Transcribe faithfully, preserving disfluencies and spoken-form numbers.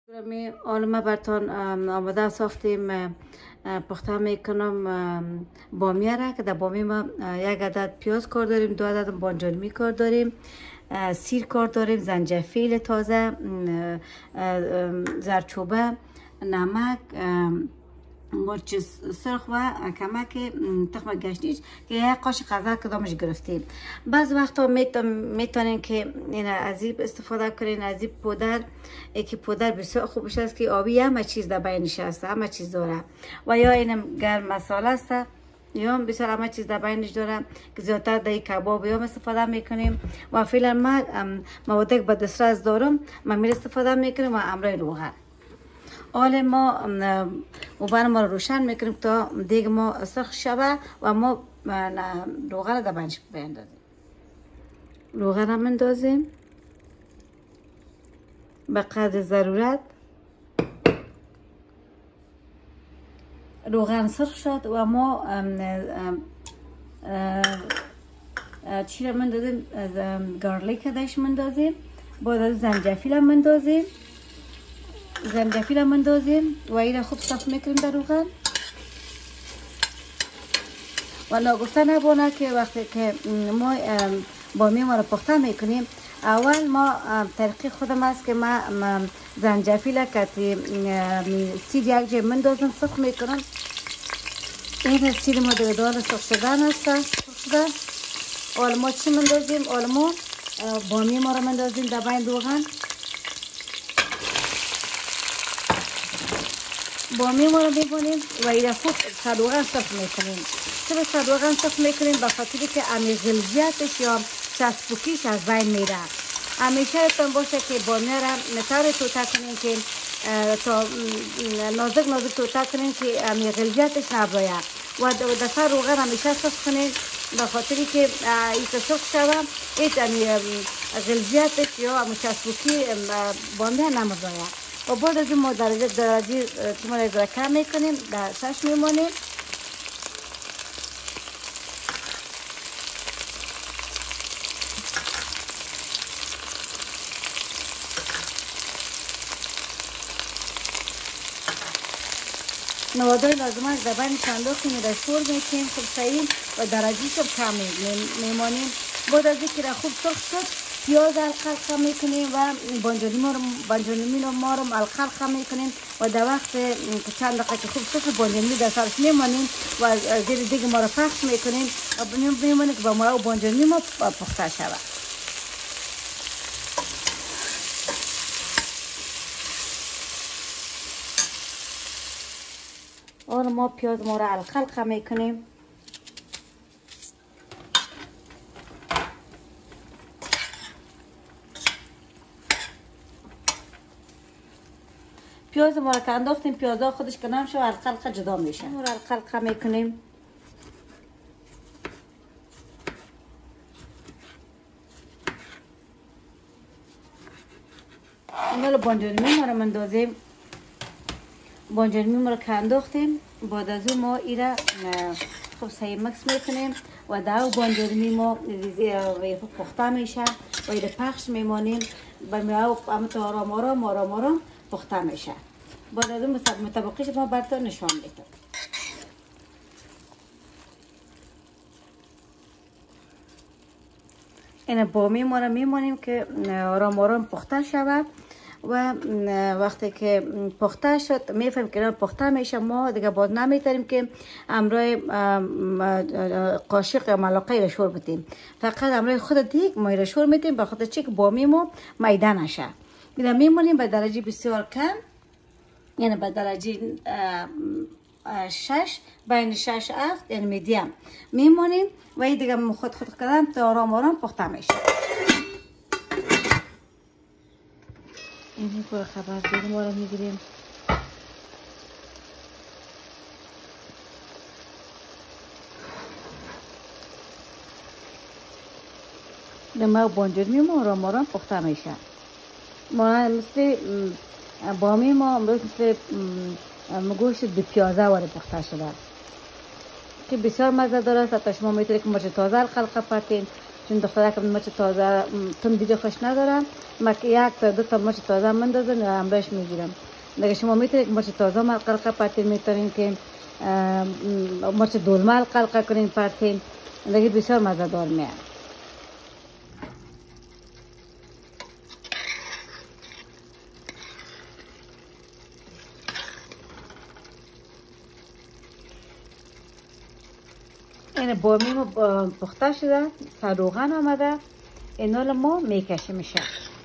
می آن ما برتان آماده ساختیم پخته میکنم بامیه را که در بامی ما یک عدد پیاز کار داریم، دو عدد بانجانی کار داریم، سیر کار داریم، زنجفیل تازه، زرچوبه، نمک، مرچ سرخ و کمک تخم گشنیج که یک قاشق غذا کدامش گرفتیم. بعض وقتا میتونین که این از این استفاده کنین، از این پودر که پودر بسیار خوبش است که آبی همه چیز در بینش هست، همه چیز داره. و یا این گرم مساله است یا بسیار همه چیز در بینش داره که زیادتر در کباب یا استفاده میکنیم. و فعلا ما مواد به دسترس دارم، ما می استفاده میکنیم و امرای روغن. حالا ما اوبر ما رو روشن میکنیم تا دیگه ما سرخ شوه و ما روغن در بینش بیندازیم. روغن هم اندازیم به قدر ضرورت. روغن سرخ شد و ما چی رو مندازیم؟ گارلیک داشت مندازیم، بعد زنجفیل هم مندازیم زنجفیل هم مندازیم و این خوب صاف میکنیم در روغن. و ناگفته نبانه که وقتی که ما بامی ما رو پخته میکنیم، اول ما طریق خودم است که ما زنجفیل کتی سیر یک جای مندازم سرخ میکنم. این سیر ما دیگه دار سرخ شدن است. حالا ما چی مندازیم؟ حالا ما بامی ما رو مندازیم در بین روغن. بامی ما رو میکنیم و این خوب روغن صرف میکنیم. چرا روغن صرف میکنیم؟ به خاطری که امی غلظیتش یا چسبوکیش از بین میره. همیشه یادتان باشه که بامی را نطور توته کنین که تا نازک نازک توته کنین که امی غلظیتش نباید و دفعه روغن همیشه صرف کنین به خاطری که این سرخ شوه هیچ امی غلظیتش یا امی چسبوکی بامی نمباید. و بعد از این ما درجه درجه ما را کم میکنیم، در شش میمانیم. موادای لازمه در بینش انداختیم و شور میکنیم خوب صحیح و درجهش هم کم میمانیم. بعد از اینکه خوب سرخ شد پیاز الخلق میکنیم و بانجانی ما رو بانجانی ما رو الخلق میکنیم و در وقت که چند دقیقه که خوب سرخ بانجانی در سرش میمانیم و زیر دیگه ما رو پخش میکنیم و میمانیم که با ما و بانجانی ما پخته شود. حالا ما پیاز ما رو الخلق میکنیم. پیاز ما رو که انداختیم پیازا خودش که نمیشه و الخلق جدا میشه. ما رو الخلق میکنیم. اول بانجانی ما رو مندازیم. بانجانی ما رو که انداختیم بعد از اون ما ایره خوب صحیح مکس میکنیم و در بانجانی ما پخته میشه و ایره پخش میمانیم و همه آرام آرام آرام آرام پخته میشه. بعد از اون مطابقیش ما براتون نشان میدم. این بامی ما رو میمانیم که آرام آرام پخته شود و وقتی که پخته شد میفهمیم که پخته میشه. ما دیگه باز نمیتونیم که امرای قاشق یا ملاقه را شور بدیم، فقط امرای خود دیگ ما را شور میدیم به خاطر چی که بامی ما میده نشه. میده میمونیم به درجه بسیار کم، یعنی به درجه شش، بین شش هفت یعنی میدیم میمونیم و این دیگه خود خود کردن تا آرام آرام پخته میشه. اینی پر خبر دیگه ما رو میگیریم. ما بانجانی ما آرام آرام پخته میشه. ما مثل بامی ما مثل گوشت به پیازه وارد پخته شده که بسیار مزه داره. حتی شما میتونید که مرچ تازه الخلق پرتین چون دختره که مرچ تازه تون دیگه خوش ندارم، ما یک تا دو تا مرچ تازه مندازم و همراهش میگیرم. دیگه شما میتونید مرچ تازه قلقه پرتین، میتونید که مرچ دلمه قلقه کنین پرتین، دیگه بسیار مزه دار میاد. این بامی ما پخته شده، روغن آمده، اینا ما میکشیم میشه.